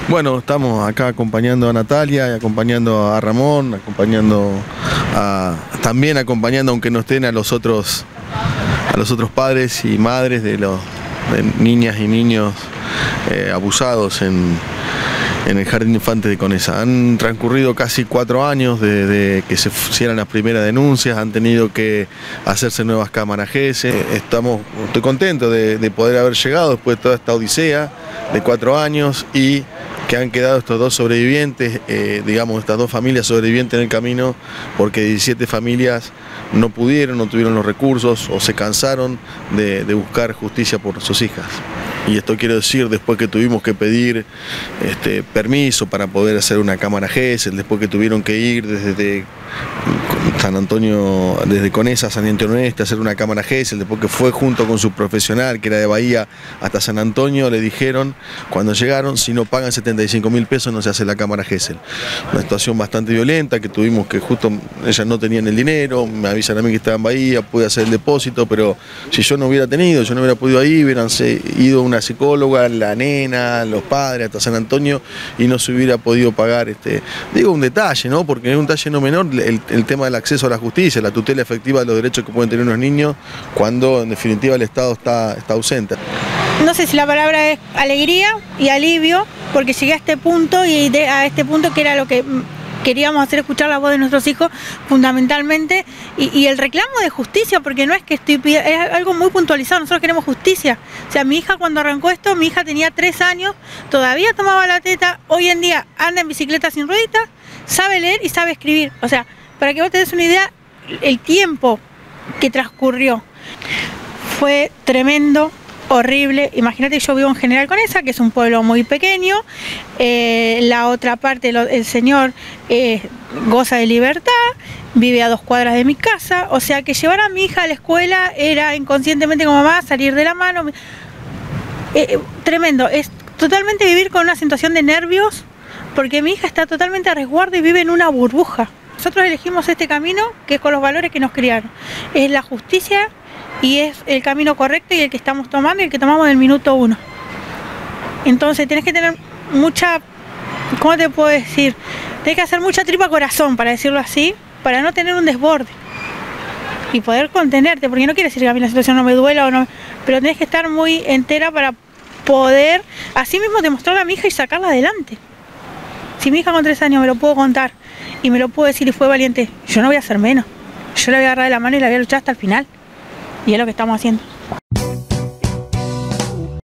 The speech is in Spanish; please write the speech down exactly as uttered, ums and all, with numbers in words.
Bueno, estamos acá acompañando a Natalia, y acompañando a Ramón, acompañando a, también acompañando, aunque no estén, a los otros, a los otros padres y madres de los de niñas y niños eh, abusados en, en el Jardín de Infantes de Conesa. Han transcurrido casi cuatro años desde que se hicieran las primeras denuncias, han tenido que hacerse nuevas cámaras G S. Estamos, estoy contento de, de poder haber llegado después de toda esta odisea de cuatro años y que han quedado estos dos sobrevivientes, eh, digamos, estas dos familias sobrevivientes en el camino, porque diecisiete familias no pudieron, no tuvieron los recursos o se cansaron de, de buscar justicia por sus hijas. Y esto quiero decir, después que tuvimos que pedir este, permiso para poder hacer una cámara G S, después que tuvieron que ir desde San Antonio, desde Conesa a San Antonio Oeste a hacer una cámara G S, después que fue junto con su profesional, que era de Bahía, hasta San Antonio, le dijeron, cuando llegaron, si no pagan setenta y cinco mil pesos no se hace la cámara G S. Una situación bastante violenta, que tuvimos que justo, ellas no tenían el dinero, me avisan a mí que estaba en Bahía, pude hacer el depósito, pero si yo no hubiera tenido, yo no hubiera podido ir, hubieran ido una psicóloga, la nena, los padres, hasta San Antonio, y no se hubiera podido pagar, este, digo un detalle, ¿no? Porque es un detalle no menor el, el tema del acceso a la justicia, la tutela efectiva de los derechos que pueden tener unos niños cuando en definitiva el Estado está, está ausente. No sé si la palabra es alegría y alivio, porque llegué a este punto y de, a este punto que era lo que queríamos hacer, escuchar la voz de nuestros hijos fundamentalmente, y, y el reclamo de justicia, porque no es que estoy pidiendo, es algo muy puntualizado, nosotros queremos justicia. O sea, mi hija cuando arrancó esto, mi hija tenía tres años, todavía tomaba la teta, hoy en día anda en bicicleta sin rueditas, sabe leer y sabe escribir. O sea, para que vos te des una idea, el tiempo que transcurrió fue tremendo, horrible. Imagínate, yo vivo en General Conesa, que es un pueblo muy pequeño, eh, la otra parte, lo, el señor eh, goza de libertad, vive a dos cuadras de mi casa, o sea que llevar a mi hija a la escuela era inconscientemente como mamá, salir de la mano, eh, tremendo, es totalmente vivir con una situación de nervios, porque mi hija está totalmente a resguardo y vive en una burbuja. Nosotros elegimos este camino que es con los valores que nos criaron, es la justicia y es el camino correcto y el que estamos tomando y el que tomamos del minuto uno. Entonces tenés que tener mucha, ¿cómo te puedo decir? Tenés que hacer mucha tripa corazón, para decirlo así, para no tener un desborde y poder contenerte, porque no quiere decir que a mí la situación no me duela o no, pero tenés que estar muy entera para poder así mismo demostrarle a mi hija y sacarla adelante. Si mi hija con tres años me lo puedo contar y me lo puedo decir y fue valiente, yo no voy a hacer menos. Yo le voy a agarrar de la mano y la voy a luchar hasta el final. Y es lo que estamos haciendo.